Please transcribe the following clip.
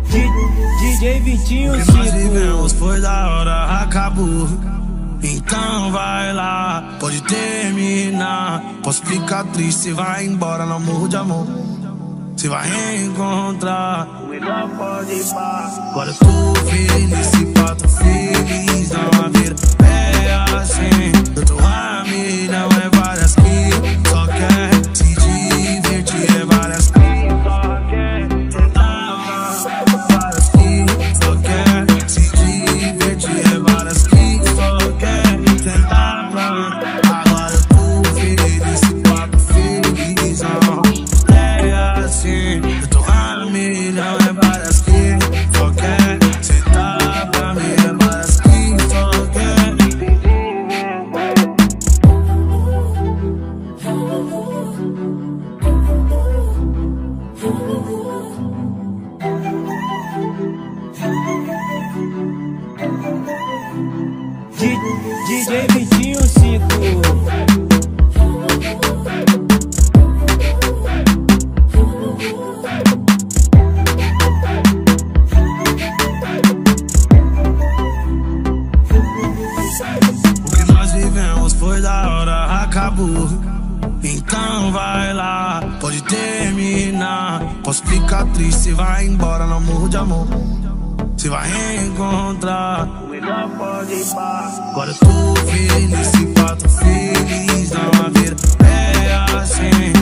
DJ Vitinho, o que nós vivemos foi da hora, acabou. Então vai lá, pode terminar. Posso ficar triste, cê vai embora, não morro de amor. Cê vai reencontrar, o melhor pode ir pá. Agora eu tô feliz, se pá, tô feliz. Não a vida é assim. Eu tô a milhão, é várias que só quer se divertir, é várias que só quer tentar. Várias que só quer se divertir, é várias que só quer tentar pra mim. Agora eu tô feliz, se pá, tô feliz. Não é assim. Eu tô a milhão, é várias que só quer sentar pra mim, é várias que só quer. DJ Vitinho 5. O que nós vivemos foi da hora, acabou. Então vai lá, pode terminar. Posso ficar triste, cê vai embora, não morro de amor. Cê vai reencontrar, o melhor pode ir pá. Agora eu tô feliz, se pá, tô feliz. Não a vida é assim.